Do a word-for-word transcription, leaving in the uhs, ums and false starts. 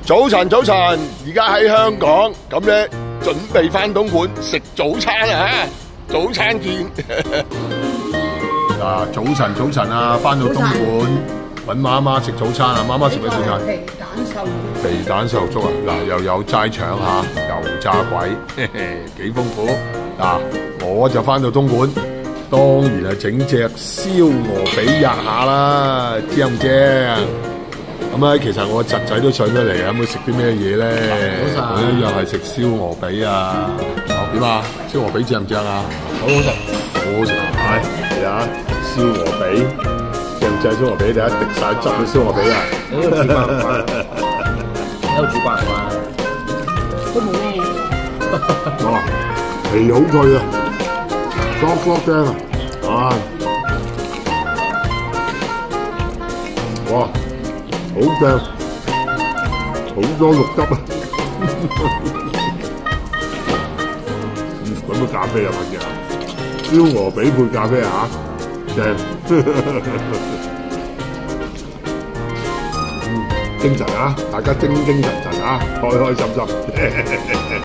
早晨，早晨，而家喺香港，咁咧準備翻東莞食早餐啊！早餐見。嗱，早晨，早晨啊，翻到東莞揾媽媽食早餐啊！媽媽食咩早餐？ 皮蛋瘦肉。 皮蛋瘦肉粥啊！嗱，又有齋腸嚇，油炸鬼，嘿嘿，幾豐富。嗱，我就翻到東莞，當然係整隻燒鵝髀吔下啦，正唔正？咁咧，其實我侄仔都上咗嚟，有冇食啲咩嘢咧？我一樣係食燒鵝髀啊！哦，點啊？燒鵝髀正唔正啊？好好食，好好食啊！係係啊，燒鵝髀正唔正？燒鵝髀第一滴晒汁嘅燒鵝髀啊！ 你有煮慣唔慣？你有煮慣唔慣？ 都冇咩嘢。 哇，皮好脆啊，soft soft 聲啊！啊，哇！好正，好多肉汁啊！嗯，揾杯咖啡啊，朋友，燒鵝髀配咖啡啊，正，嗯，精神啊，大家精精神神啊，開開心心。